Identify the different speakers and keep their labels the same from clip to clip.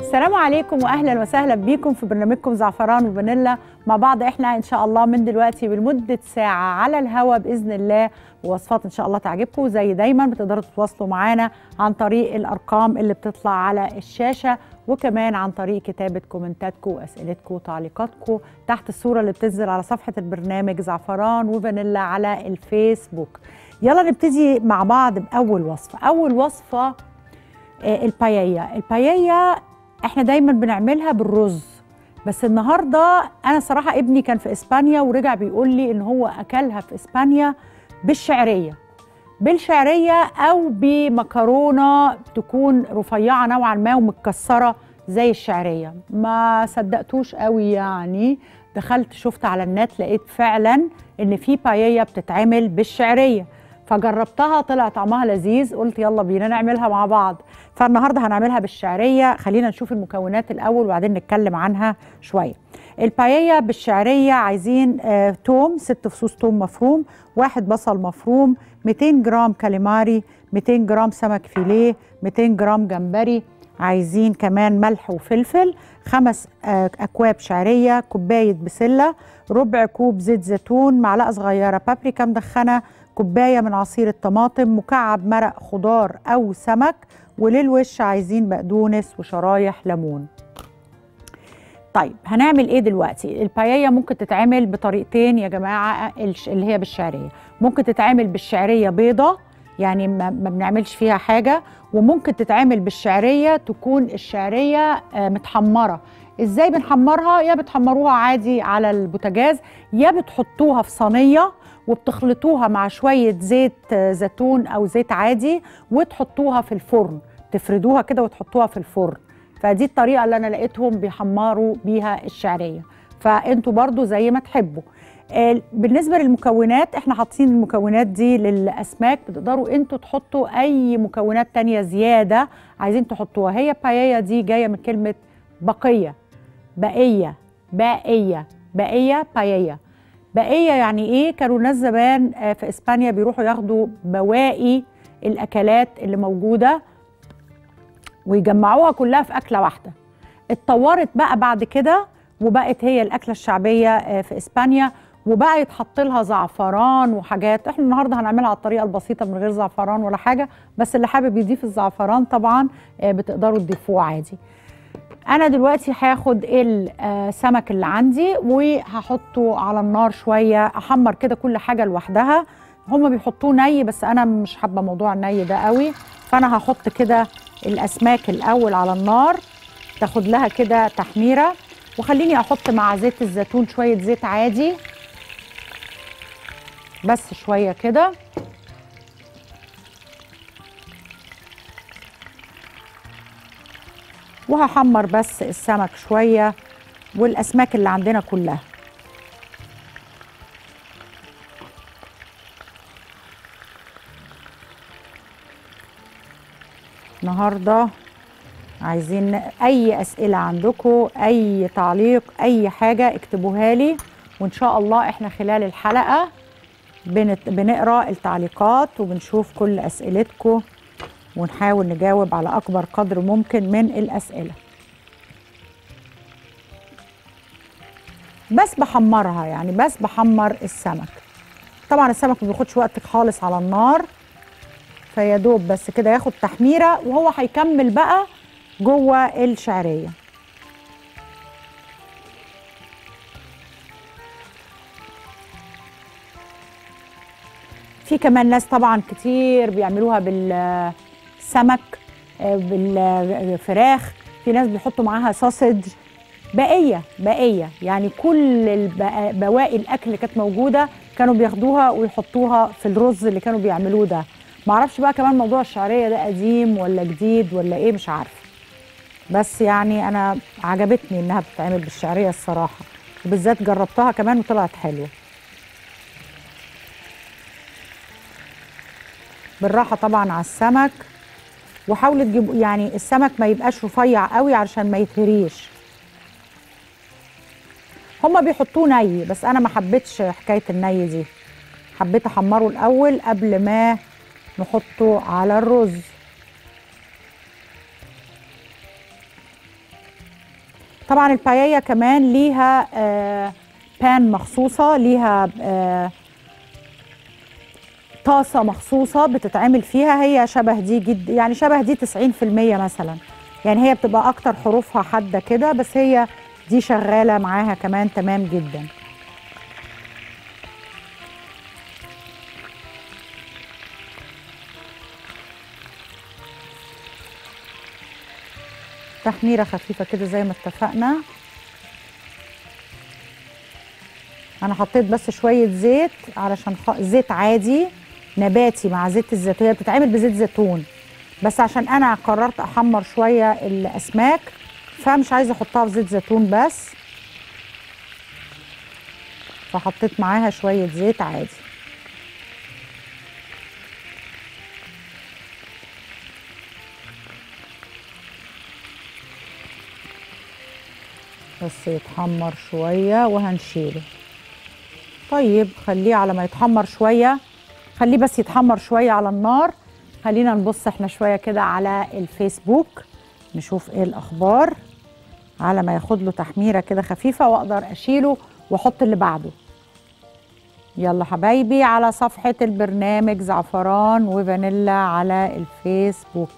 Speaker 1: السلام عليكم واهلا وسهلا بيكم في برنامجكم زعفران وفانيلا مع بعض. احنا ان شاء الله من دلوقتي لمده ساعه على الهوا باذن الله، ووصفات ان شاء الله تعجبكم. زي دايما بتقدروا تتواصلوا معانا عن طريق الارقام اللي بتطلع على الشاشه، وكمان عن طريق كتابه كومنتاتكم واسئلتكم وتعليقاتكم تحت الصوره اللي بتنزل على صفحه البرنامج زعفران وفانيلا على الفيسبوك. يلا نبتدي مع بعض باول وصفه. اول وصفه البايية احنا دايما بنعملها بالرز، بس النهارده انا صراحه ابني كان في اسبانيا ورجع بيقول لي ان هو اكلها في اسبانيا بالشعريه او بمكرونه تكون رفيعه نوعا ما ومتكسره زي الشعريه. ما صدقتوش قوي، يعني دخلت شفت على النت لقيت فعلا ان في بايية بتتعمل بالشعريه، فجربتها طلع طعمها لذيذ. قلت يلا بينا نعملها مع بعض. فالنهارده هنعملها بالشعريه. خلينا نشوف المكونات الاول وبعدين نتكلم عنها شويه. البايية بالشعريه عايزين توم 6 فصوص توم مفروم، 1 بصل مفروم، 200 جرام كاليماري، 200 جرام سمك فيليه، 200 جرام جمبري، عايزين كمان ملح وفلفل، 5 اكواب شعريه، كوبايه بسله، ربع كوب زيت زيتون، معلقه صغيره بابريكا مدخنه، كوبايه من عصير الطماطم، مكعب مرق خضار او سمك، وللوش عايزين بقدونس وشرايح ليمون. طيب هنعمل ايه دلوقتي؟ البايية ممكن تتعمل بطريقتين يا جماعه، اللي هي بالشعريه. ممكن تتعمل بالشعريه بيضه، يعني ما بنعملش فيها حاجه، وممكن تتعمل بالشعريه تكون الشعريه متحمره. ازاي بنحمرها؟ يا بتحمروها عادي على البوتاجاز، يا بتحطوها في صينيه وبتخلطوها مع شويه زيت زيتون او زيت عادي وتحطوها في الفرن، تفردوها كده وتحطوها في الفرن. فدي الطريقه اللي انا لقيتهم بيحمروا بيها الشعريه، فانتوا برضو زي ما تحبوا. بالنسبه للمكونات احنا حاطين المكونات دي للاسماك، بتقدروا انتوا تحطوا اي مكونات تانية زياده عايزين تحطوها. هي بايية دي جايه من كلمه بقيه، باقيه باقيه يعني ايه؟ كانوا ناس زمان في اسبانيا بيروحوا ياخدوا بواقي الاكلات اللي موجوده ويجمعوها كلها في اكله واحده. اتطورت بقى بعد كده وبقت هي الاكله الشعبيه في اسبانيا، وبقى يتحط لها زعفران وحاجات. احنا النهارده هنعملها على الطريقه البسيطه من غير زعفران ولا حاجه، بس اللي حابب يضيف الزعفران طبعا بتقدروا تضيفوه عادي. انا دلوقتي هاخد السمك اللي عندي وهحطه على النار شويه، احمر كده كل حاجه لوحدها. هما بيحطوه ني بس انا مش حابه موضوع الني ده قوي، فانا هحط كده الاسماك الاول على النار تاخد لها كده تحميره، وخليني احط مع زيت الزيتون شويه زيت عادي بس شويه كده، وهحمر بس السمك شويه والاسماك اللي عندنا كلها. النهارده عايزين اي اسئله عندكم، اي تعليق، اي حاجه اكتبوها لي، وان شاء الله احنا خلال الحلقه بنقرا التعليقات وبنشوف كل اسئلتكم ونحاول نجاوب على اكبر قدر ممكن من الاسئله. بس بحمرها، يعني بس بحمر السمك. طبعا السمك ما بياخدش وقت خالص على النار، فيا دوب بس كده ياخد تحميره وهو هيكمل بقى جوه الشعريه. في كمان ناس طبعا كتير بيعملوها بالسمك بالفراخ، في ناس بيحطوا معاها ساسج. باقيه يعني كل بواقي الاكل اللي كانت موجوده كانوا بياخدوها ويحطوها في الرز اللي كانوا بيعملوه ده. معرفش بقى كمان موضوع الشعريه ده قديم ولا جديد ولا ايه، مش عارفه، بس يعني انا عجبتني انها بتتعمل بالشعريه الصراحه، وبالذات جربتها كمان وطلعت حلوه. بالراحه طبعا على السمك، وحاولوا تجيبوا يعني السمك ما يبقاش رفيع قوي علشان ما يتهريش. هما بيحطوه ني بس انا ما حبيتش حكايه الني دي، حبيت احمره الاول قبل ما نحطه على الرز. طبعا البايية كمان ليها بان مخصوصة، ليها طاسة مخصوصة بتتعمل فيها، هي شبه دي جدا، يعني شبه دي 90% مثلا، يعني هي بتبقى أكتر حروفها حادة كده، بس هي دي شغالة معاها كمان تمام جدا. تحميرة خفيفة كده زي ما اتفقنا. أنا حطيت بس شوية زيت علشان زيت عادي نباتي مع زيت الزيتون، هي بتتعمل بزيت زيتون، بس عشان أنا قررت أحمر شوية الأسماك فمش عايزة أحطها في زيت زيتون بس، فحطيت معاها شوية زيت عادي. بس يتحمر شوية وهنشيله. طيب خليه على ما يتحمر شوية، خليه بس يتحمر شوية على النار. خلينا نبص احنا شوية كده على الفيسبوك نشوف ايه الأخبار، على ما ياخد له تحميرة كده خفيفة وأقدر أشيله وأحط اللي بعده. يلا حبايبي على صفحة البرنامج زعفران وفانيلا على الفيسبوك،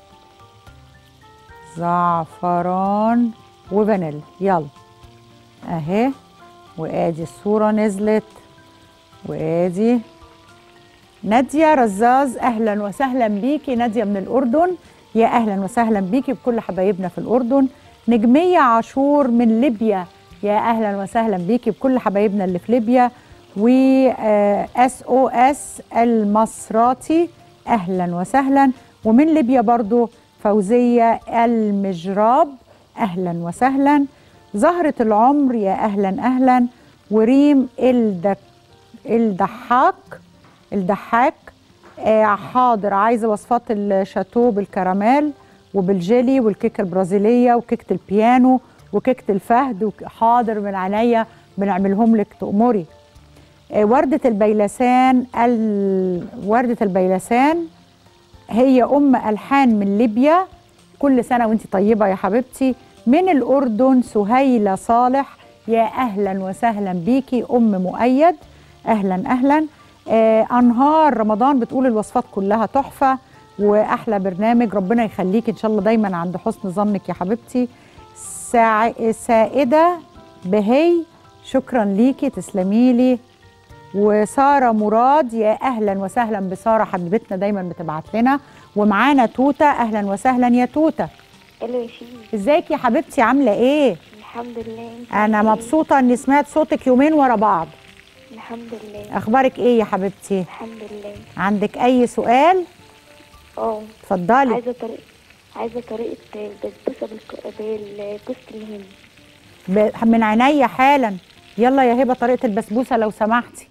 Speaker 1: زعفران وفانيلا. يلا اهي، وادي الصورة نزلت، وادي نادية رزاز. اهلا وسهلا بيكي نادية من الأردن، يا اهلا وسهلا بيكي بكل حبايبنا في الأردن. نجمية عاشور من ليبيا، يا اهلا وسهلا بيكي بكل حبايبنا اللي في ليبيا. و SOS المصراتي اهلا وسهلا، ومن ليبيا برضو فوزية المجراب اهلا وسهلا. زهرة العمر يا اهلا اهلا. وريم الدحاك حاضر، عايزه وصفات الشاتو بالكراميل وبالجيلي والكيكه البرازيليه وكيكه البيانو وكيكه الفهد. حاضر من عينيا، بنعملهم لك تأمري. وردة البيلسان هي أم ألحان من ليبيا، كل سنة وانت طيبة يا حبيبتي. من الأردن سهيلة صالح، يا أهلا وسهلا بيكي. أم مؤيد أهلا أهلا. أنهار رمضان بتقول الوصفات كلها تحفة وأحلى برنامج، ربنا يخليك إن شاء الله دايما عند حسن ظنك يا حبيبتي. سائدة بهي شكرا ليكي، تسلمي لي. وسارة مراد يا أهلا وسهلا بسارة حبيبتنا دايما بتبعت لنا. ومعانا توتة، أهلا وسهلا يا توتة.
Speaker 2: الو يا شيخ،
Speaker 1: ازيك يا حبيبتي عاملة ايه؟
Speaker 2: الحمد لله.
Speaker 1: أنا مبسوطة إني سمعت صوتك يومين ورا بعض.
Speaker 2: الحمد لله.
Speaker 1: أخبارك ايه يا حبيبتي؟
Speaker 2: الحمد لله.
Speaker 1: عندك أي سؤال؟ اتفضلي.
Speaker 2: عايزة طريقة البسبوسة بالجوز الهند.
Speaker 1: من عينيا حالا. يلا يا هبة طريقة البسبوسة لو سمحتي.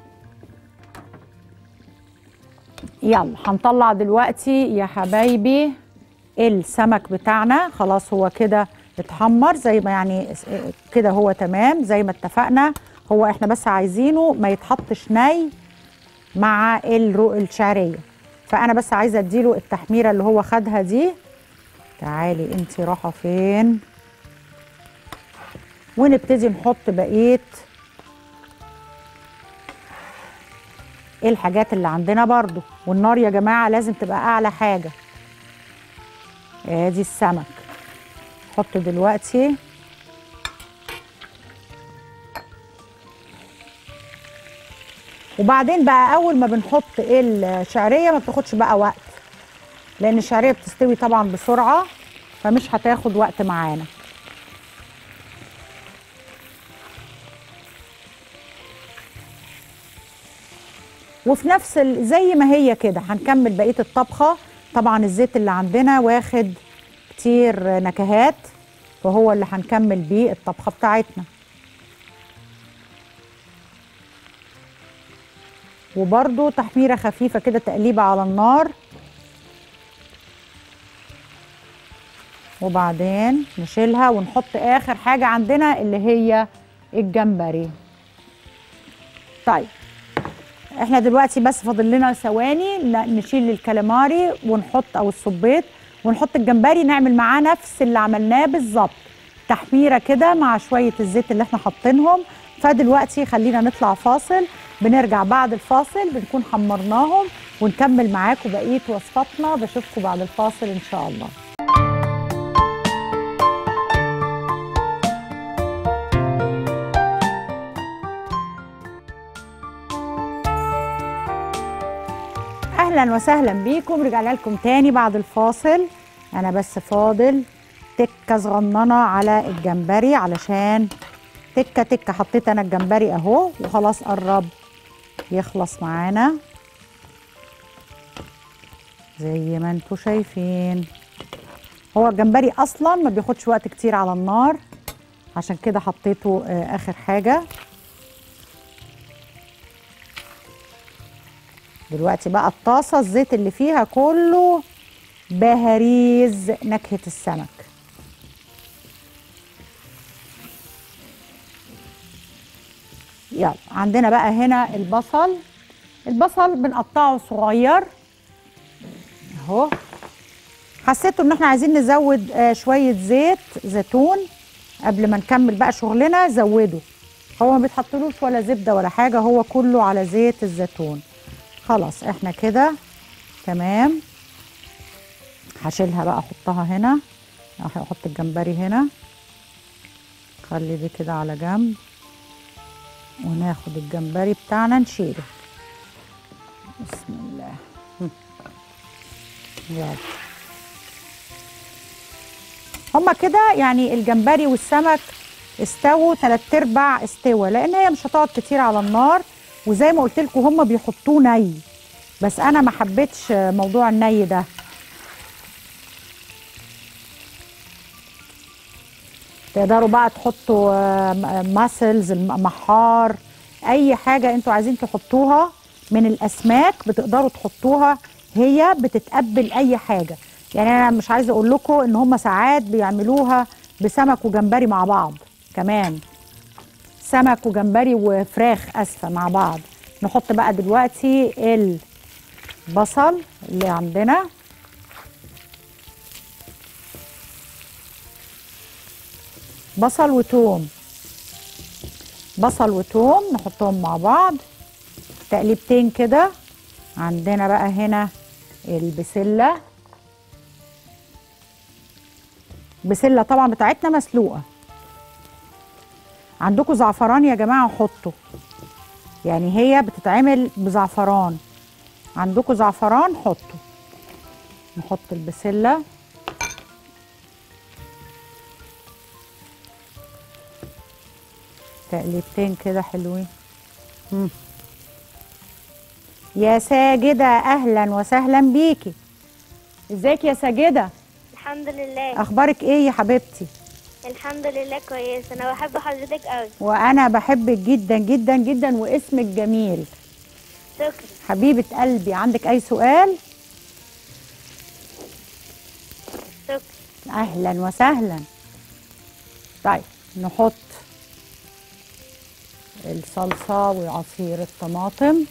Speaker 1: يلا هنطلع دلوقتي يا حبايبي السمك بتاعنا، خلاص هو كده اتحمر زي ما يعني كده، هو تمام زي ما اتفقنا. هو احنا بس عايزينه ما يتحطش ني مع الشعرية، فانا بس عايزة اديله التحميرة اللي هو خدها دي. تعالي انتي راحة فين؟ ونبتدي نحط بقية الحاجات اللي عندنا برضو. والنار يا جماعة لازم تبقى اعلى حاجة. ادي السمك حط دلوقتي. وبعدين بقى اول ما بنحط الشعرية ما بتاخدش بقى وقت، لان الشعرية بتستوي طبعا بسرعة فمش هتاخد وقت معانا. وفي نفس زي ما هي كده هنكمل بقية الطبخة. طبعا الزيت اللي عندنا واخد كتير نكهات، وهو اللي هنكمل بيه الطبخة بتاعتنا. وبرده تحميرة خفيفة كده، تقليبة على النار. وبعدين نشيلها ونحط آخر حاجة عندنا اللي هي الجمبري. طيب احنا دلوقتي بس فاضل لنا ثواني نشيل الكاليماري ونحط او الصبيط ونحط الجمبري، نعمل معاه نفس اللي عملناه بالظبط. تحميره كده مع شويه الزيت اللي احنا حاطينهم. فدلوقتي خلينا نطلع فاصل، بنرجع بعد الفاصل بنكون حمرناهم ونكمل معاكم بقيه وصفاتنا. بشوفكم بعد الفاصل ان شاء الله. اهلا وسهلا بيكم، رجعنا لكم تاني بعد الفاصل. انا بس فاضل تكه صغننه على الجمبري، علشان تكه تكه حطيت انا الجمبري اهو، وخلاص قرب يخلص معانا زي ما انتوا شايفين. هو الجمبري اصلا ما بياخدش وقت كتير على النار، عشان كده حطيته اخر حاجه. دلوقتي بقى الطاسه الزيت اللي فيها كله بهاريز نكهه السمك. يلا عندنا بقى هنا البصل بنقطعه صغير اهو. حسيتوا ان احنا عايزين نزود شويه زيت زيتون قبل ما نكمل بقى شغلنا، زودوا. هو ما بيتحطلوش ولا زبده ولا حاجه، هو كله على زيت الزيتون. خلاص احنا كده تمام. هشيلها بقى احطها هنا، احط الجمبري هنا، خلي دي كده على جنب، وناخد الجمبري بتاعنا نشيله. بسم الله. يلا هما كده يعني الجمبري والسمك استووا 3/4 استوى، لان هي مش هتقعد كتير على النار. وزي ما قلت لكم هما بيحطوه ني، بس انا ما حبيتش موضوع الني ده. تقدروا بقى تحطوا ماسلز، المحار، اي حاجه انتوا عايزين تحطوها من الاسماك بتقدروا تحطوها، هي بتتقبل اي حاجه. يعني انا مش عايزه اقول لكم ان هم ساعات بيعملوها بسمك وجمبري مع بعض كمان، سمك وجمبري وفراخ اسفه مع بعض. نحط بقى دلوقتي البصل اللي عندنا، بصل وتوم نحطهم مع بعض تقليبتين كده. عندنا بقى هنا البسله طبعا بتاعتنا مسلوقه. عندكم زعفران يا جماعه حطوا، يعني هي بتتعمل بزعفران. عندكم زعفران حطوا. نحط البسله، تقليبتين كده حلوين. يا ساجدة أهلا وسهلا بيكي. ازيك يا ساجدة؟
Speaker 2: الحمد لله.
Speaker 1: أخبارك إيه يا حبيبتي؟
Speaker 2: الحمد لله كويس. أنا بحب حضرتك قوي.
Speaker 1: وأنا بحبك جدا جدا جدا، واسمك جميل.
Speaker 2: شكرا
Speaker 1: حبيبة قلبي. عندك أي سؤال؟
Speaker 2: شكرا.
Speaker 1: أهلا وسهلا. طيب نحط الصلصة وعصير الطماطم،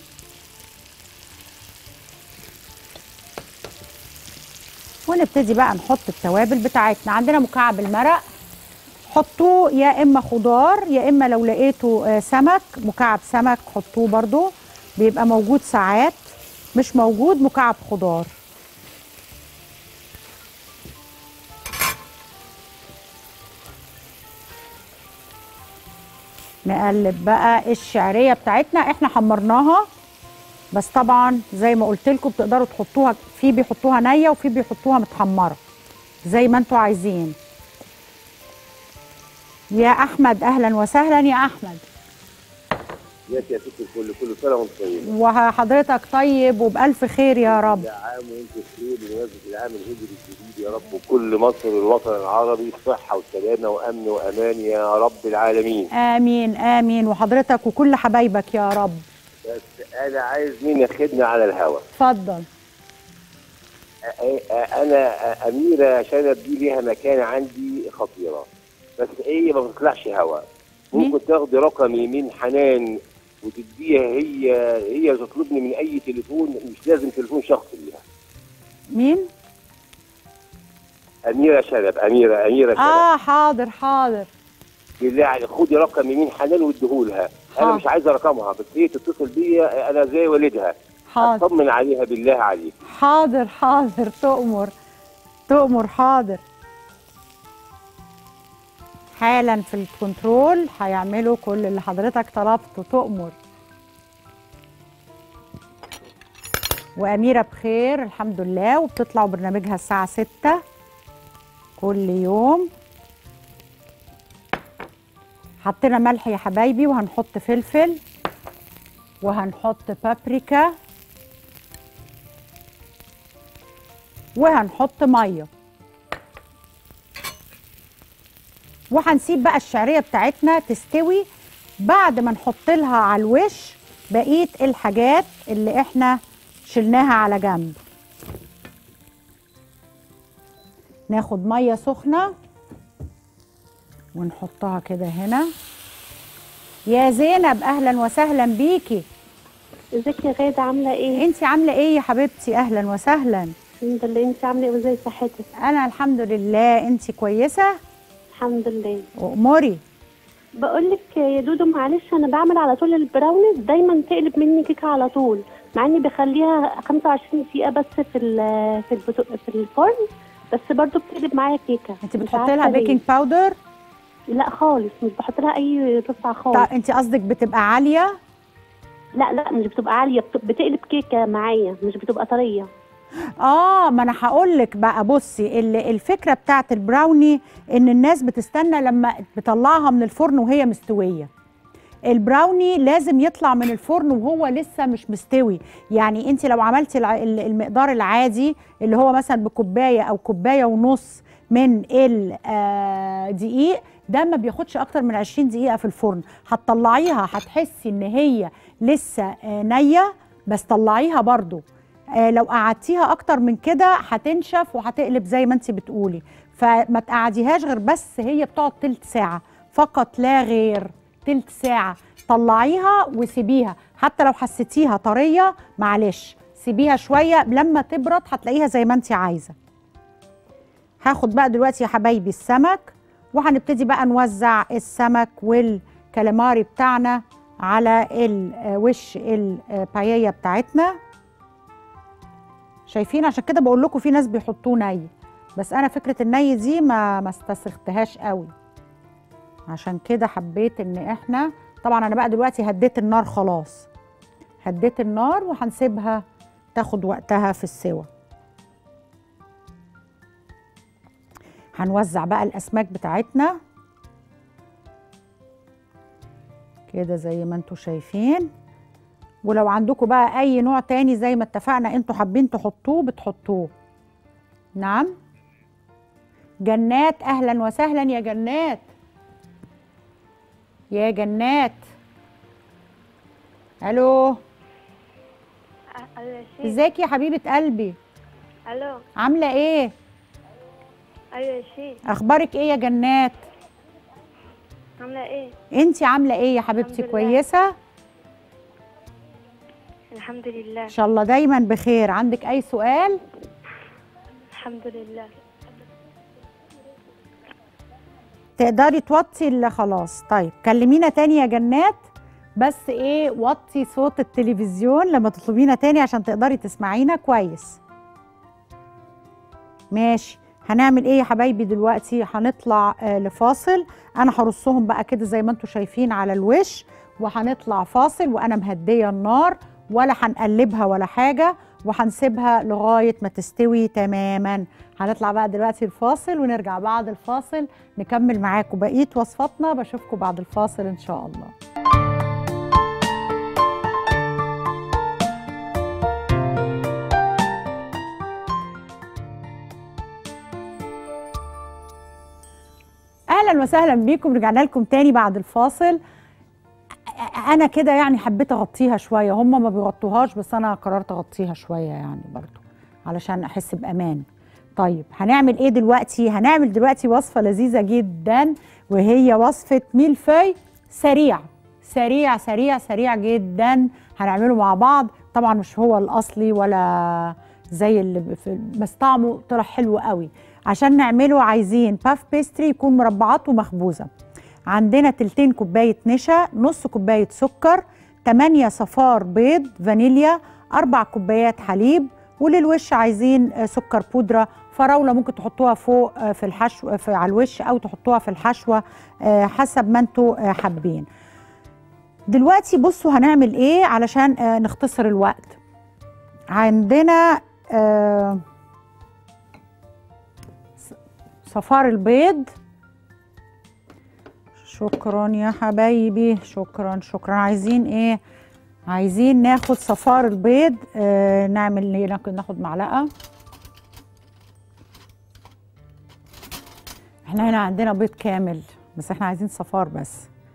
Speaker 1: ونبتدي بقى نحط التوابل بتاعتنا. عندنا مكعب المرق، حطوه يا اما خضار يا اما لو لقيتوا سمك، مكعب سمك حطوه برضو، بيبقى موجود ساعات، مش موجود مكعب خضار. نقلب بقى الشعرية بتاعتنا، احنا حمرناها بس طبعا زي ما قلت لكم بتقدروا تحطوها، في بيحطوها نيه وفي بيحطوها متحمره زي ما انتوا عايزين. يا احمد اهلا وسهلا يا احمد.
Speaker 3: ازيك يا ست الكل؟ كل سنه وانت طيب.
Speaker 1: وحضرتك طيب وبالف خير يا رب.
Speaker 3: كل عام وانت بخير بمناسبه العام الهجري الجديد يا رب، وكل مصر والوطن العربي صحه وسلامه وامن وامان يا رب العالمين.
Speaker 1: امين امين، وحضرتك وكل حبايبك يا رب.
Speaker 3: بس انا عايز مين ياخدنا على الهوا؟
Speaker 1: اتفضل.
Speaker 3: انا اميره شنب دي ليها مكان عندي خطيره، بس هي ما بتطلعش هوا. ممكن تاخدي رقمي من حنان وتديها، هي تطلبني من اي تليفون، مش لازم تليفون شخصي ليها.
Speaker 1: مين؟
Speaker 3: اميره شنب، اميره شنب.
Speaker 1: حاضر حاضر.
Speaker 3: بالله عليك خدي رقم يمين حنان واديهولها. انا مش عايزه رقمها، بس هي تتصل بيا، انا زي والدها.
Speaker 1: حاضر.
Speaker 3: اطمن عليها بالله عليك.
Speaker 1: حاضر حاضر، تؤمر حاضر. حالا في الكنترول هيعملوا كل اللي حضرتك طلبته. تؤمر. وأميرة بخير الحمد لله، وبتطلع برنامجها الساعة 6 كل يوم. حطينا ملح يا حبايبي، وهنحط فلفل، وهنحط بابريكا، وهنحط ميه، وهنسيب بقى الشعريه بتاعتنا تستوي بعد ما نحط لها على الوش بقيه الحاجات اللي احنا شلناها على جنب. ناخد ميه سخنه ونحطها كده هنا. يا زينب اهلا وسهلا بيكي.
Speaker 4: ازيك يا غاده، عامله ايه؟
Speaker 1: انتي عامله ايه يا حبيبتي؟ اهلا وسهلا.
Speaker 4: الحمد لله. انت عامله ايه وازاي صحتك؟
Speaker 1: انا الحمد لله. انتي كويسه؟
Speaker 4: الحمد لله.
Speaker 1: واموري.
Speaker 4: بقول لك يا دودو، معلش انا بعمل على طول البراونيز، دايما تقلب مني كيكه على طول، مع اني بخليها 25 دقيقه بس في الفرن، بس برضو بتقلب معايا كيكه.
Speaker 1: انت بتحطي لها بيكنج باودر؟
Speaker 4: لا خالص، مش بحط لها اي رفعه خالص.
Speaker 1: طب انت قصدك بتبقى عاليه؟
Speaker 4: لا مش بتبقى عاليه، بتقلب كيكه معايا، مش بتبقى طريه.
Speaker 1: ما انا هقول لك بقى. بصي، الفكره بتاعت البراوني ان الناس بتستنى لما بتطلعها من الفرن وهي مستويه. البراوني لازم يطلع من الفرن وهو لسه مش مستوي. يعني انت لو عملتي المقدار العادي اللي هو مثلا بكوبايه او كوبايه ونص من الدقيق، ده ما بياخدش اكتر من 20 دقيقه في الفرن. هتطلعيها هتحسي ان هي لسه نيه، بس طلعيها برضو. لو قعدتيها اكتر من كده هتنشف وهتقلب زي ما انت بتقولي، فما تقعديهاش غير بس هي بتقعد تلت ساعه فقط لا غير. تلت ساعه طلعيها وسيبيها، حتى لو حسيتيها طريه معلش سيبيها شويه، لما تبرد هتلاقيها زي ما انت عايزه. هاخد بقى دلوقتي يا حبايبي السمك، وهنبتدي بقى نوزع السمك والكاليماري بتاعنا على وش الباييه بتاعتنا. شايفين؟ عشان كده بقول لكم في ناس بيحطوه ني، بس انا فكره الني دي ما استسختهاش قوي، عشان كده حبيت ان احنا طبعا. انا بقى دلوقتي هديت النار خلاص، هديت النار وهنسيبها تاخد وقتها في السوا. هنوزع بقى الاسماك بتاعتنا كده زي ما انتم شايفين. ولو عندكم بقى اي نوع تاني زي ما اتفقنا انتوا حابين تحطوه بتحطوه. نعم. جنات اهلا وسهلا يا جنات. يا جنات. الو. ازيك يا حبيبه قلبي؟
Speaker 2: الو.
Speaker 1: عامله ايه؟
Speaker 2: ايوه يا شيخ.
Speaker 1: اخبارك ايه يا جنات؟
Speaker 2: عامله ايه؟
Speaker 1: انتي عامله ايه يا حبيبتي؟ كويسه
Speaker 2: الحمد لله.
Speaker 1: ان شاء الله دايما بخير. عندك اي سؤال؟
Speaker 2: الحمد لله.
Speaker 1: تقدري توطي خلاص. طيب كلمينا تاني يا جنات، بس ايه وطي صوت التلفزيون لما تطلبينا تاني عشان تقدري تسمعينا كويس. ماشي. هنعمل ايه يا حبايبي دلوقتي؟ هنطلع لفاصل. انا هرصهم بقى كده زي ما انتم شايفين على الوش، وهنطلع فاصل وانا مهديه النار، ولا هنقلبها ولا حاجه، وهنسيبها لغايه ما تستوي تماما. هنطلع بقى دلوقتي الفاصل ونرجع بعد الفاصل نكمل معاكم بقيه وصفاتنا. بشوفكم بعد الفاصل ان شاء الله. اهلا وسهلا بيكم. رجعنا لكم تاني بعد الفاصل. انا كده يعني حبيت اغطيها شويه، هم ما بيغطوهاش بس انا قررت اغطيها شويه يعني برضو علشان احس بامان. طيب هنعمل ايه دلوقتي؟ هنعمل دلوقتي وصفه لذيذه جدا، وهي وصفه ميلفي سريع سريع سريع سريع جدا. هنعمله مع بعض. طبعا مش هو الاصلي ولا زي اللي بس طعمه طلع حلو قوي. عشان نعمله عايزين باف بيستري يكون مربعات ومخبوزه. عندنا تلتين كوبايه نشا، نص كوبايه سكر، 8 صفار بيض فانيليا، 4 كوبايات حليب، وللوش عايزين سكر بودره، فراوله ممكن تحطوها فوق في الحشو على الوش، او تحطوها في الحشوه حسب ما انتوا حابين. دلوقتي بصوا هنعمل ايه علشان نختصر الوقت. عندنا صفار البيض. شكرا يا حبايبي، شكرا شكرا. عايزين ايه؟ عايزين ناخد صفار البيض. نعمل ناخد معلقه. احنا هنا عندنا بيض كامل بس احنا عايزين صفار بس،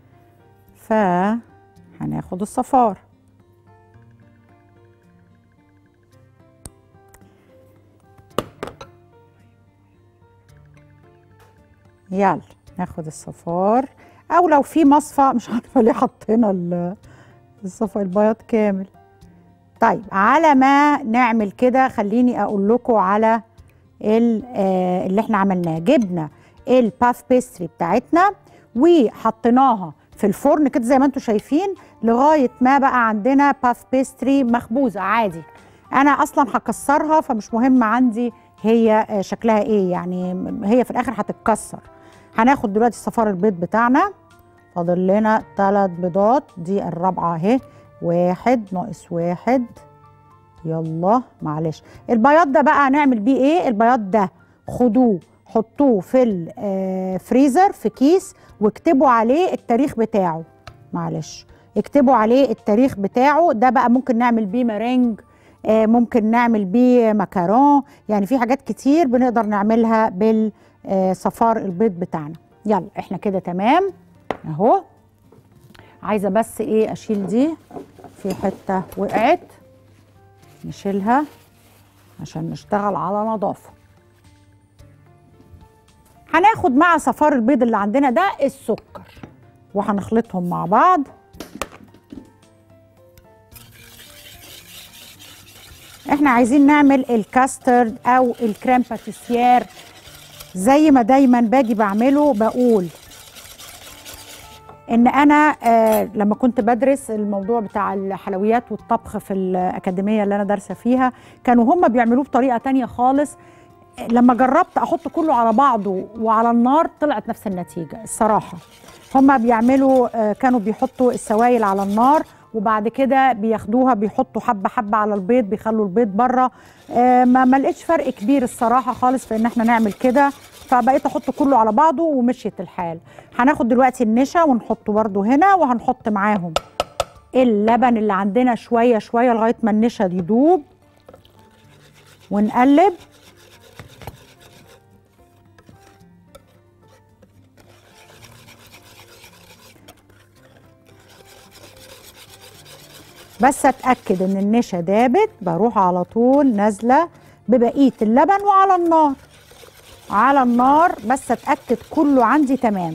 Speaker 1: هناخد الصفار. يلا ناخد الصفار، او لو في مصفى، مش عارفه ليه حطينا الصفار البياض كامل. طيب على ما نعمل كده خليني اقول لكم على اللي احنا عملناه. جبنا الباف بيستري بتاعتنا وحطيناها في الفرن كده زي ما انتم شايفين لغايه ما بقى عندنا باف بيستري مخبوزه عادي. انا اصلا هكسرها فمش مهم عندي هي شكلها ايه، يعني هي في الاخر هتتكسر. هناخد دلوقتي صفار البيض بتاعنا، فاضل لنا 3 بيضات، دي الرابعه اهي، 1 ناقص 1. يلا معلش. البياض ده بقى هنعمل بيه ايه؟ البياض ده خدوه حطوه في الفريزر في كيس واكتبوا عليه التاريخ بتاعه. معلش اكتبوا عليه التاريخ بتاعه. ده بقى ممكن نعمل بيه مارينج، ممكن نعمل بيه مكرون، يعني في حاجات كتير بنقدر نعملها بالصفار البيض بتاعنا. يلا احنا كده تمام اهو. عايزه بس ايه اشيل دي، في حته وقعت نشيلها عشان نشتغل على نظافه. هناخد مع صفار البيض اللي عندنا ده السكر وهنخلطهم مع بعض. احنا عايزين نعمل الكاسترد او الكريم باتيسير زي ما دايما باجي بعمله. بقول ان انا لما كنت بدرس الموضوع بتاع الحلويات والطبخ في الاكاديميه اللي انا دارسه فيها، كانوا هم بيعملوه بطريقه تانية خالص. لما جربت احط كله على بعضه وعلى النار طلعت نفس النتيجه الصراحه. هم بيعملوا كانوا بيحطوا السوائل على النار وبعد كده بياخدوها بيحطوا حبه حبه على البيض، بيخلوا البيض بره. ما لقيتش فرق كبير الصراحه خالص في ان احنا نعمل كده، فبقيت احط كله على بعضه ومشيت الحال. هناخد دلوقتي النشا ونحطه برده هنا، وهنحط معاهم اللبن اللي عندنا شويه شويه لغايه ما النشا يدوب ونقلب. بس اتاكد ان النشا دابت، بروح على طول نازله ببقيه اللبن وعلى النار على النار، بس اتاكد كله عندي تمام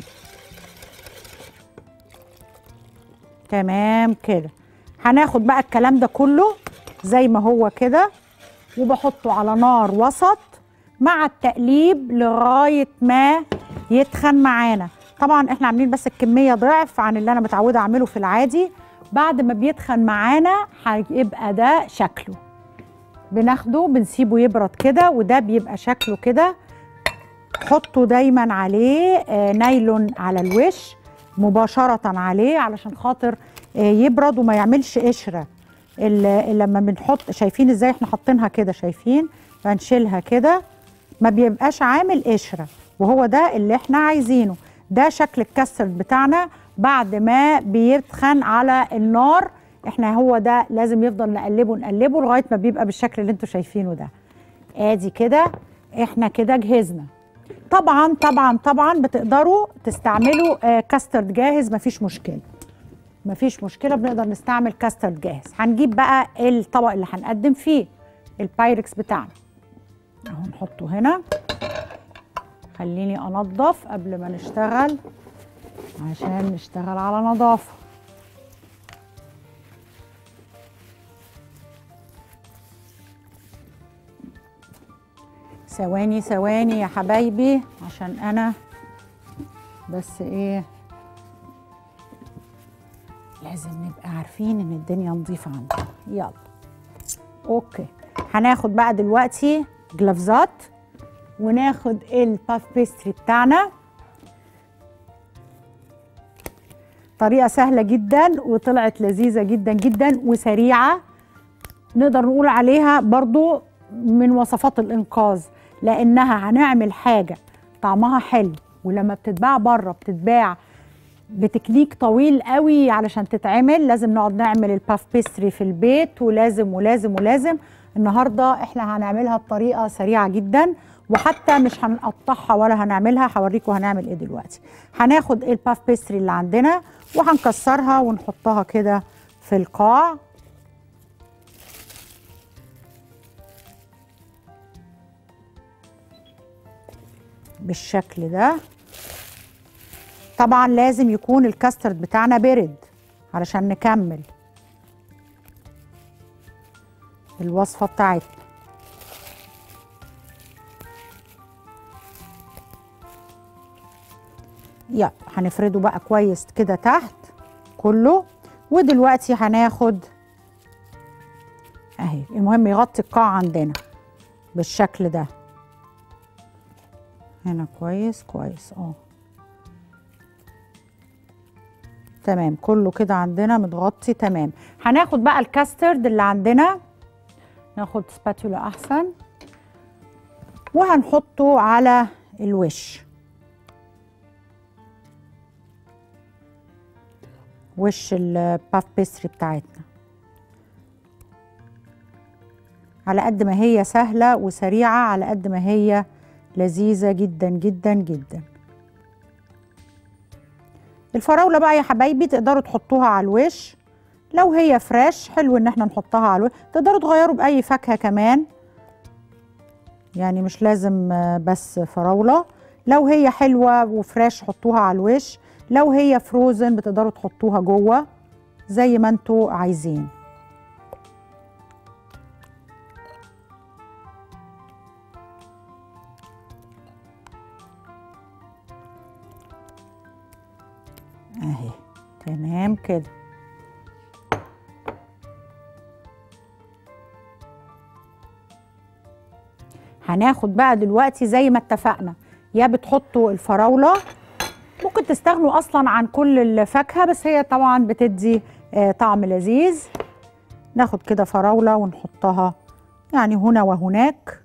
Speaker 1: تمام كده. هناخد بقى الكلام ده كله زي ما هو كده وبحطه على نار وسط مع التقليب لغايه ما يتخن معانا. طبعا احنا عاملين بس الكميه ضعف عن اللي انا متعوده اعمله في العادي. بعد ما بيتخن معانا هيبقى ده شكله، بناخده بنسيبه يبرد كده وده بيبقى شكله كده. حطوا دايما عليه نايلون على الوش مباشرة عليه علشان خاطر يبرد وما يعملش قشرة. لما بنحط شايفين ازاي احنا حاطينها كده، شايفين؟ فنشيلها كده ما بيبقاش عامل قشرة، وهو ده اللي احنا عايزينه. ده شكل الكاسترد بتاعنا بعد ما بيتخن على النار. احنا هو ده لازم يفضل نقلبه نقلبه لغايه ما بيبقى بالشكل اللي انتوا شايفينه ده. ادي كده احنا كده جهزنا. طبعا طبعا طبعا بتقدروا تستعملوا كاسترد جاهز، مفيش مشكله مفيش مشكله، بنقدر نستعمل كاسترد جاهز. هنجيب بقى الطبق اللي هنقدم فيه البايركس بتاعنا اهو، نحطه هنا. خليني انضف قبل ما نشتغل عشان نشتغل على نظافة. ثواني ثواني يا حبايبي عشان انا بس ايه، لازم نبقى عارفين ان الدنيا نظيفه عندنا. يلا اوكي، هناخد بقى دلوقتي جلافزات وناخد الباف بيستري بتاعنا. طريقه سهله جدا وطلعت لذيذه جدا جدا وسريعه، نقدر نقول عليها برضو من وصفات الانقاذ، لانها هنعمل حاجه طعمها حلو، ولما بتتباع بره بتتباع بتكنيك طويل قوي علشان تتعمل. لازم نقعد نعمل الباف بيستري في البيت، ولازم ولازم ولازم. النهارده احنا هنعملها بطريقه سريعه جدا، وحتى مش هنقطعها ولا هنعملها، هوريكم هنعمل ايه دلوقتي. هناخد الباف بيستري اللي عندنا وهنكسرها ونحطها كده في القاع. بالشكل ده. طبعا لازم يكون الكاسترد بتاعنا برد علشان نكمل الوصفة بتاعتنا. يلا هنفرده بقى كويس كده تحت كله. ودلوقتي هناخد اهي، المهم يغطي القاع عندنا بالشكل ده هنا كويس كويس. تمام، كله كده عندنا متغطي تمام. هناخد بقى الكاسترد اللي عندنا، ناخد سباتولا احسن، وهنحطه على الوش، وش الباف بيستري بتاعتنا. على قد ما هي سهلة وسريعة على قد ما هي لذيذة جدا جدا جدا. الفراولة بقى يا حبايبي تقدروا تحطوها على الوش، لو هي فريش حلو ان احنا نحطها على الوش. تقدروا تغيروا بأي فاكهة كمان، يعني مش لازم بس فراولة. لو هي حلوة وفريش حطوها على الوش، لو هي فروزن بتقدروا تحطوها جوه زي ما انتوا عايزين. اهي تمام كده. هناخد بقى دلوقتي زي ما اتفقنا، يا بتحطوا الفراولة، ممكن تستغنوا اصلا عن كل الفاكهة بس هي طبعا بتدي طعم لذيذ. ناخد كده فراولة ونحطها يعني هنا وهناك،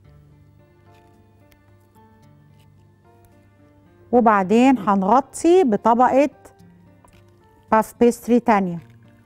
Speaker 1: وبعدين هنغطي بطبقة باف بيستري تانية.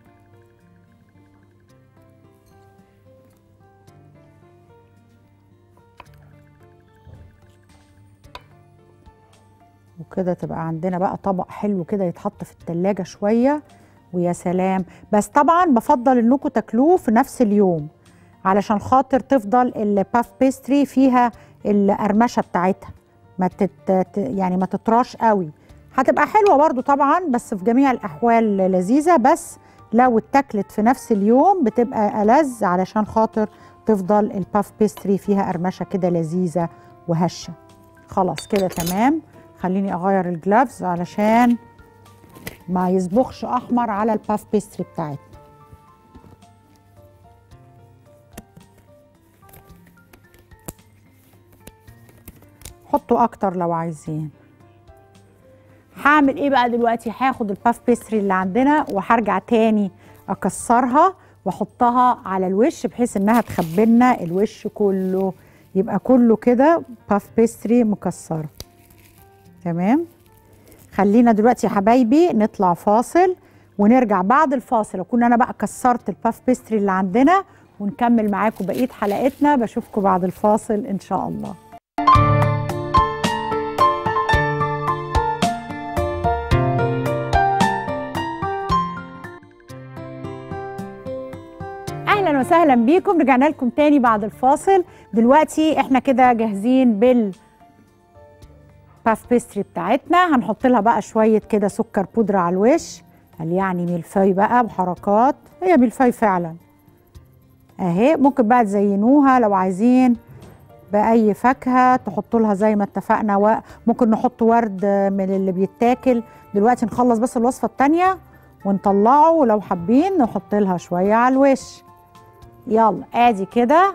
Speaker 1: وكده تبقى عندنا بقى طبق حلو كده يتحط في التلاجة شوية، ويا سلام. بس طبعا بفضل انكم تاكلوه في نفس اليوم علشان خاطر تفضل الباف بيستري فيها القرمشة بتاعتها، يعني ما تطراش قوي. هتبقى حلوة برضو طبعا، بس في جميع الأحوال لذيذة، بس لو اتاكلت في نفس اليوم بتبقى ألذ علشان خاطر تفضل الباف بيستري فيها قرمشة كده لذيذة وهشة. خلاص كده تمام. خليني أغير الجلافز علشان ما يصبغش أحمر على الباف بيستري بتاعتنا. حطوا أكتر لو عايزين. هعمل ايه بقى دلوقتي؟ هاخد الباف بيستري اللي عندنا وهرجع تاني اكسرها واحطها على الوش بحيث انها تخبلنا الوش كله، يبقى كله كده باف بيستري مكسره. تمام. خلينا دلوقتي يا حبايبي نطلع فاصل ونرجع بعد الفاصل اكون انا بقى كسرت الباف بيستري اللي عندنا، ونكمل معاكم بقيه حلقتنا. بشوفكم بعد الفاصل ان شاء الله. اهلا وسهلا بيكم، رجعنا لكم تاني بعد الفاصل. دلوقتي احنا كده جاهزين بالباف بيستري بتاعتنا. هنحط لها بقى شويه كده سكر بودره على الوش، قال يعني ميلفاي بقى بحركات، هي ميلفاي فعلا اهي. ممكن بقى تزينوها لو عايزين باي فاكهه تحطوا لها زي ما اتفقنا، ممكن نحط ورد من اللي بيتاكل. دلوقتي نخلص بس الوصفه الثانيه ونطلعه، ولو حابين نحط لها شويه على الوش. يلا ادي كده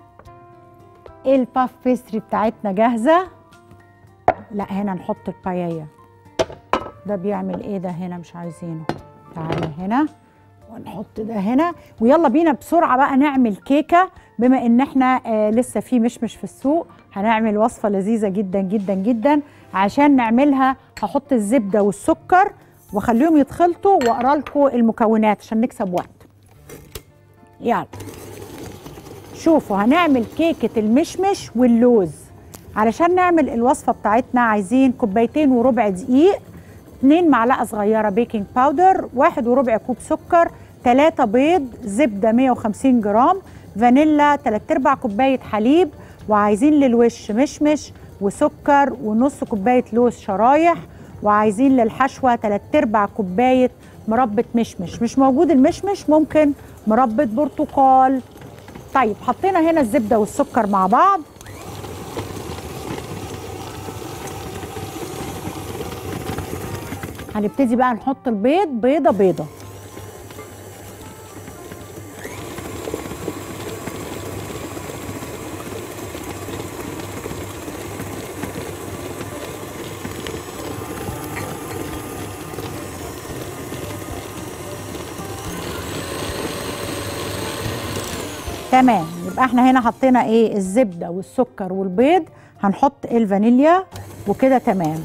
Speaker 1: الباف بيستري بتاعتنا جاهزه. لا هنا نحط الباييه. ده بيعمل ايه ده هنا؟ مش عايزينه. تعالى هنا ونحط ده هنا. ويلا بينا بسرعه بقى نعمل كيكه، بما ان احنا لسه في مشمش في السوق. هنعمل وصفه لذيذه جدا جدا جدا. عشان نعملها هحط الزبده والسكر واخليهم يتخلطوا، واقرا لكم المكونات عشان نكسب وقت. يلا شوفوا، هنعمل كيكه المشمش واللوز. علشان نعمل الوصفه بتاعتنا عايزين 2.25 كوب دقيق، 2 معلقه صغيره بيكنج باودر، 1.25 كوب سكر، 3 بيض، زبده 150 جرام، فانيلا 3/4 كوبايه حليب، وعايزين للوش مشمش وسكر ونص كوبايه لوز شرايح، وعايزين للحشوه 3/4 كوبايه مربى مشمش. مش موجود المشمش ممكن مربى برتقال. طيب حطينا هنا الزبده والسكر مع بعض. هنبتدي بقى نحط البيض بيضه بيضه. تمام، يبقى احنا هنا حطينا ايه؟ الزبده والسكر والبيض. هنحط الفانيليا وكده تمام.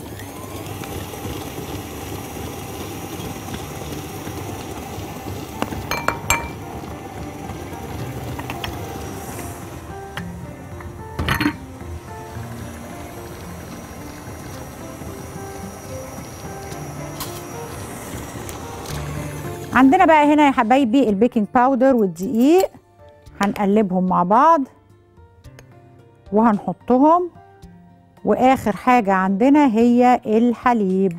Speaker 1: عندنا بقى هنا يا حبايبي البيكنج باودر والدقيق، هنقلبهم مع بعض وهنحطهم. واخر حاجه عندنا هي الحليب.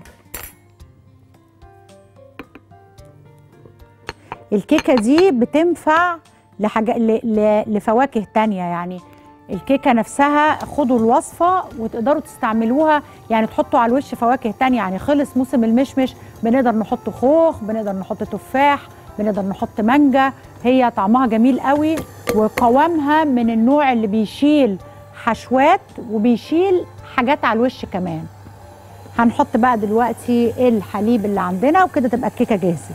Speaker 1: الكيكه دي بتنفع لفواكه تانية، يعني الكيكه نفسها خدوا الوصفه وتقدروا تستعملوها، يعني تحطوا على الوش فواكه تانية. يعني خلص موسم المشمش بنقدر نحط خوخ، بنقدر نحط تفاح، بنقدر نحط مانجا. هي طعمها جميل قوي، وقوامها من النوع اللي بيشيل حشوات وبيشيل حاجات على الوش كمان. هنحط بقى دلوقتي الحليب اللي عندنا وكده تبقى الكيكه جاهزه.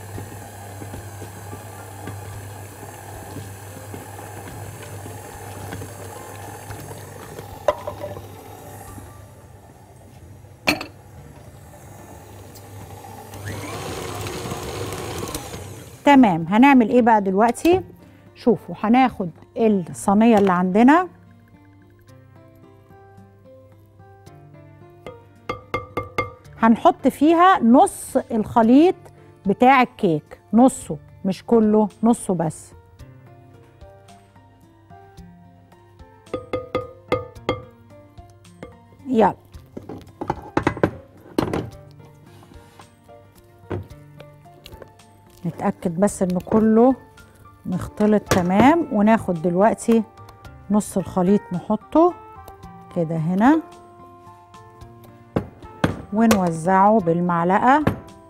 Speaker 1: تمام، هنعمل ايه بقى دلوقتي؟ شوفوا، هناخد الصينيه اللي عندنا هنحط فيها نص الخليط بتاع الكيك، نصه مش كله، نصه بس. يلا نتأكد بس ان كله مختلط تمام. وناخد دلوقتي نص الخليط نحطه كده هنا ونوزعه بالمعلقة.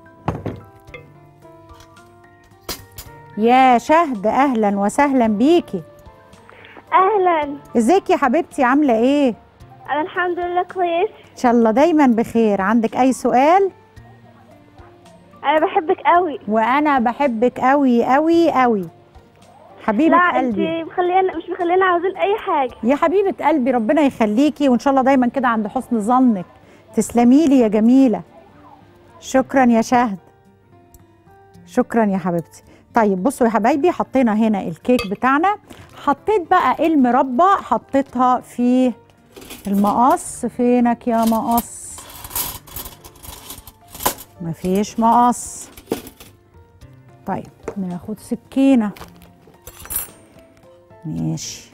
Speaker 1: يا شهد اهلا وسهلا بيكي.
Speaker 2: اهلا.
Speaker 1: ازيك يا حبيبتي، عاملة ايه؟
Speaker 2: انا الحمد لله كويس.
Speaker 1: ان شاء الله دايما بخير. عندك اي سؤال؟
Speaker 2: انا بحبك قوي.
Speaker 1: وانا بحبك قوي قوي قوي حبيبه قلبي.
Speaker 2: انت مش مخلينا عاوزين اي حاجه
Speaker 1: يا حبيبه قلبي، ربنا يخليكي، وان شاء الله دايما كده عند حسن ظنك. تسلمي لي يا جميله. شكرا يا شهد، شكرا يا حبيبتي. طيب بصوا يا حبايبي، حطينا هنا الكيك بتاعنا. حطيت بقى المربى، حطيتها في المقص. فينك يا مقص؟ مفيش مقص. طيب ناخد سكينة. ماشي.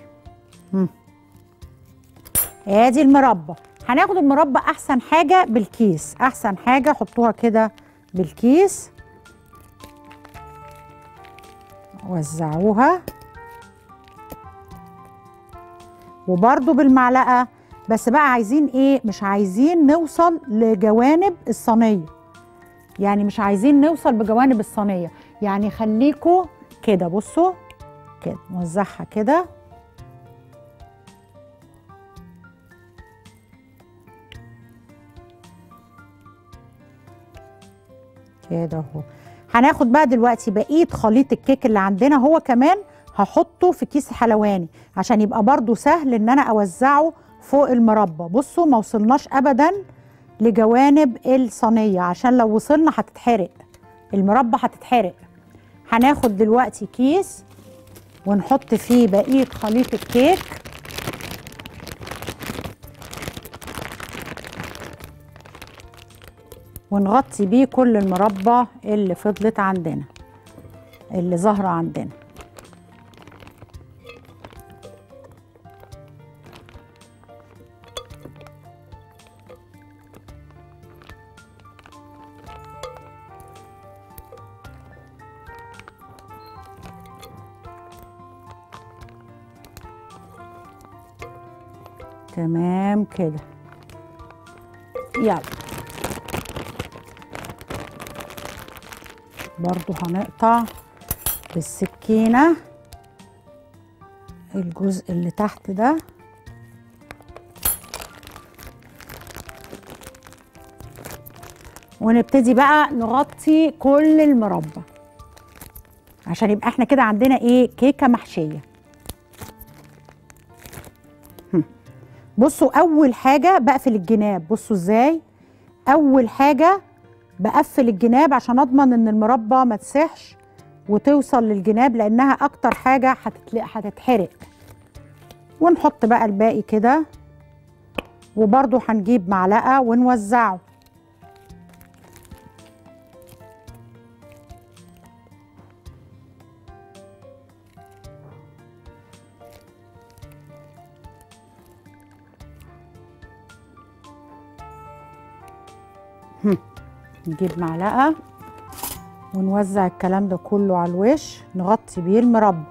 Speaker 1: ادي المربى. هناخد المربى احسن حاجة بالكيس، احسن حاجة حطوها كده بالكيس. وزعوها. وبرده بالمعلقه. بس بقى عايزين ايه؟ مش عايزين نوصل لجوانب الصينيه، يعني مش عايزين نوصل بجوانب الصينيه، يعني خليكوا كده. بصوا كده نوزعها كده كده اهو. هناخد بقى دلوقتي بقيه خليط الكيك اللي عندنا، هو كمان هحطه في كيس حلواني عشان يبقى برضو سهل ان انا اوزعه فوق المربى. بصوا ما وصلناش ابدا لجوانب الصينيه، عشان لو وصلنا هتتحرق المربى، هتتحرق. هناخد دلوقتي كيس ونحط فيه بقيه خليط الكيك، ونغطي بيه كل المربى اللي فضلت عندنا، اللي ظاهره عندنا. تمام كده. يلا برضو هنقطع بالسكينة الجزء اللي تحت ده، ونبتدي بقى نغطي كل المربى عشان يبقى احنا كده عندنا ايه؟ كيكة محشية. بصوا اول حاجه بقفل الجناب. بصوا ازاي اول حاجه بقفل الجناب عشان اضمن ان المربى ما تسيحش وتوصل للجناب، لانها اكتر حاجه هتتحرق. ونحط بقى الباقي كده، وبرده هنجيب معلقه ونوزعه. نجيب معلقة ونوزع الكلام ده كله على الوش، نغطي بيه المربى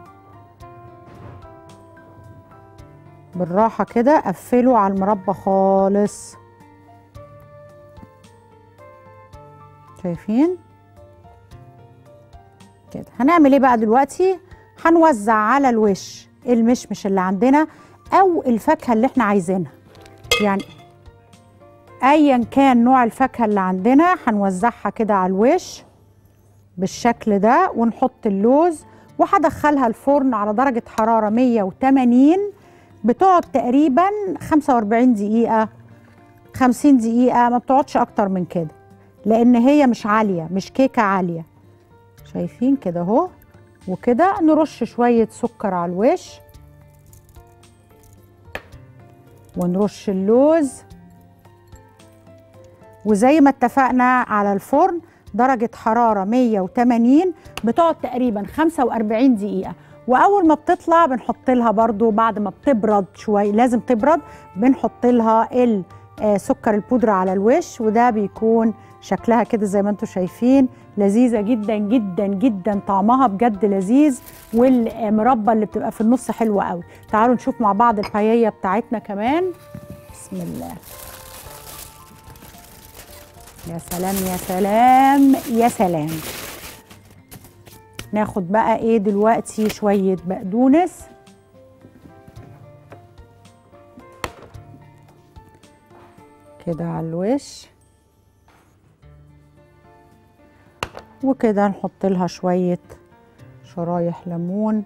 Speaker 1: بالراحة كده، قفله على المربى خالص. شايفين كده؟ هنعمل ايه بقى دلوقتي؟ هنوزع على الوش المشمش اللي عندنا او الفاكهة اللي احنا عايزينها، يعني ايا كان نوع الفاكهه اللي عندنا هنوزعها كده على الوش بالشكل ده. ونحط اللوز، وهدخلها الفرن على درجه حراره 180، بتقعد تقريبا 45 دقيقه 50 دقيقه، ما بتقعدش اكتر من كده، لان هي مش عاليه، مش كيكه عاليه. شايفين كده اهو. وكده نرش شويه سكر على الوش، ونرش اللوز، وزي ما اتفقنا على الفرن درجة حرارة 180، بتقعد تقريبا 45 دقيقة. وأول ما بتطلع بنحط لها برضو بعد ما بتبرد شوية، لازم تبرد، بنحط لها سكر البودرة على الوش، وده بيكون شكلها كده زي ما انتم شايفين، لذيذة جدا جدا جدا، طعمها بجد لذيذ، والمربى اللي بتبقى في النص حلوة قوي. تعالوا نشوف مع بعض البايية بتاعتنا كمان. بسم الله. يا سلام يا سلام يا سلام. ناخد بقى ايه دلوقتي؟ شوية بقدونس، كده على الوش، وكده نحط لها شوية شرايح ليمون،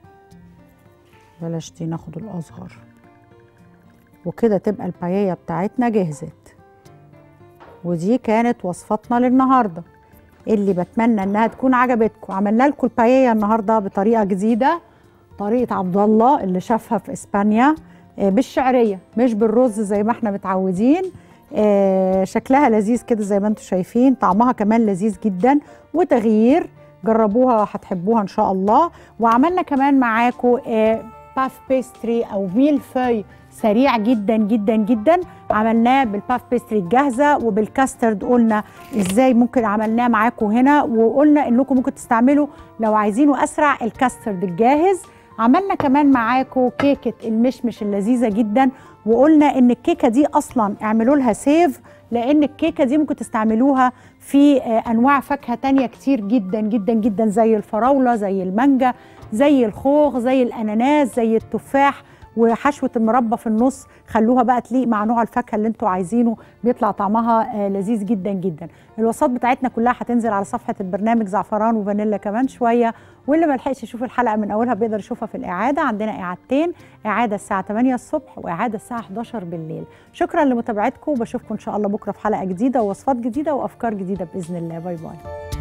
Speaker 1: بلاش دي، ناخد الأصغر، وكده تبقى البايية بتاعتنا جهزت. ودي كانت وصفتنا للنهارده اللي بتمنى انها تكون عجبتكم. عملنا لكم البايية النهارده بطريقه جديده، طريقه عبد الله اللي شافها في اسبانيا، بالشعريه مش بالرز زي ما احنا متعودين. شكلها لذيذ كده زي ما انتم شايفين، طعمها كمان لذيذ جدا وتغيير. جربوها هتحبوها ان شاء الله. وعملنا كمان معاكم باف بيستري او ميل فوي سريع جدا جدا جدا، عملناه بالباف بيستري الجاهزه وبالكاسترد. قلنا ازاي ممكن عملناه معاكم هنا، وقلنا انكم ممكن تستعملوا لو عايزينه اسرع الكاسترد الجاهز عملنا كمان معاكم كيكه المشمش اللذيذه جدا، وقلنا ان الكيكه دي اصلا اعملوا لها سيف، لان الكيكه دي ممكن تستعملوها في انواع فاكهه تانية كتير جدا جدا جدا، زي الفراوله، زي المانجا، زي الخوخ، زي الاناناس، زي التفاح، وحشوه المربى في النص. خلوها بقى تليق مع نوع الفاكهه اللي انتوا عايزينه، بيطلع طعمها لذيذ جدا جدا. الوصفات بتاعتنا كلها هتنزل على صفحه البرنامج زعفران وفانيلا كمان شويه، واللي ما لحقش يشوف الحلقه من اولها بيقدر يشوفها في الاعاده. عندنا اعادتين، اعاده الساعه 8 الصبح واعاده الساعه 11 بالليل. شكرا لمتابعتكم، وبشوفكم ان شاء الله بكره في حلقه جديده ووصفات جديده وافكار جديده باذن الله. باي باي.